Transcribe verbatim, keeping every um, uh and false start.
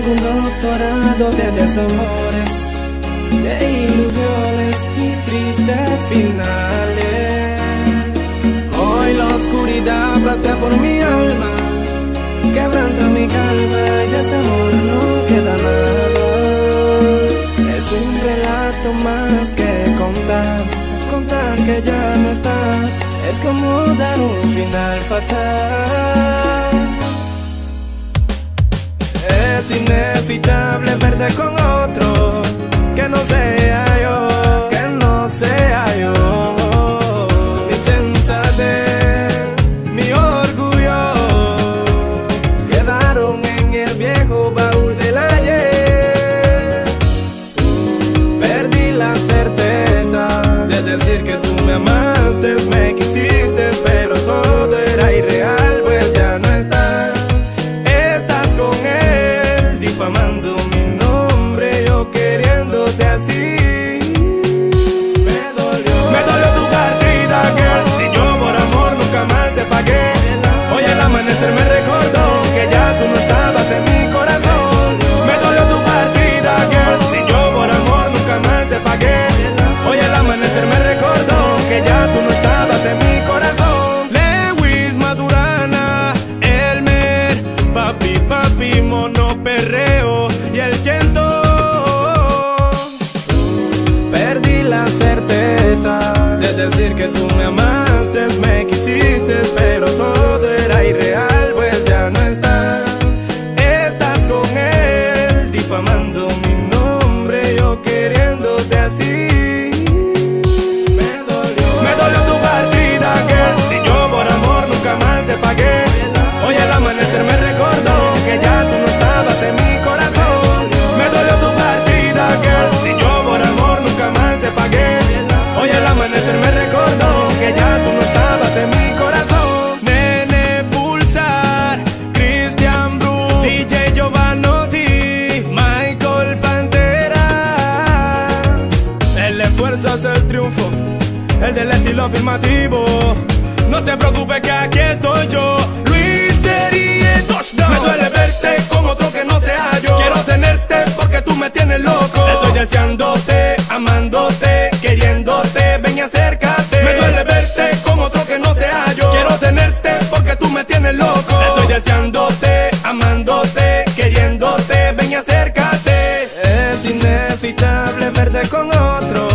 Tengo un doctorado de desamores, de ilusiones y tristes finales. Hoy la oscuridad pasea por mi alma, quebranta mi calma y de este amor no queda nada. Es un relato más que contar, contar que ya no estás, es como dar un final fatal. Es inevitable verte con otro, que no sea yo, que no sea yo. Mi sensatez, mi orgullo, quedaron en el viejo baúl del ayer. Perdí la certeza de decir que tú me amaste, me quisiste, pero todo era irreal, pues ya no estás. Estás con él, difamando mi nombre, yo queriéndote así. Me dolió, me dolió tu partida, girl. Si yo por amor nunca mal te pagué, hoy al amanecer me recordó que ya tú no estabas en mi corazón. Me dolió tu partida, girl. Si yo por amor nunca mal te pagué, hoy al amanecer me recordó que ya tú no estabas en mi corazón. Lewis Maturana, Elmer, papi, papi, mono perreo y el Chento. Perdí la certeza de decir que tú me amaste, me quisiste, pero todo era irreal, pues ya no estás. Estás con él, difamando mi nombre, yo queriéndote así. Me dolió, me dolió tu partida, girl. Si yo por amor nunca mal te pagué, hoy al amanecer me recordó que ya tú no estabas en mi corazón. Me dolió tu partida, girl. Si yo por amor nunca mal te pagué, hoy al amanecer me recordó que ya tú no estabas en mi corazón. Nene Pulsar, Christian Bruce, D J Giovanotti, Michael Pantera. El esfuerzo es el triunfo, el del estilo afirmativo. No te preocupes que aquí estoy yo, Luis Derie Touchdown. Me duele verte con otro que no sea yo. Quiero tenerte porque tú me tienes loco. Estoy deseándote, amándote, queriéndote, ven y acércate. Me duele verte con otro que no sea yo. Quiero tenerte porque tú me tienes loco. Estoy deseándote, amándote, queriéndote, ven y acércate. Es inevitable verte con otro,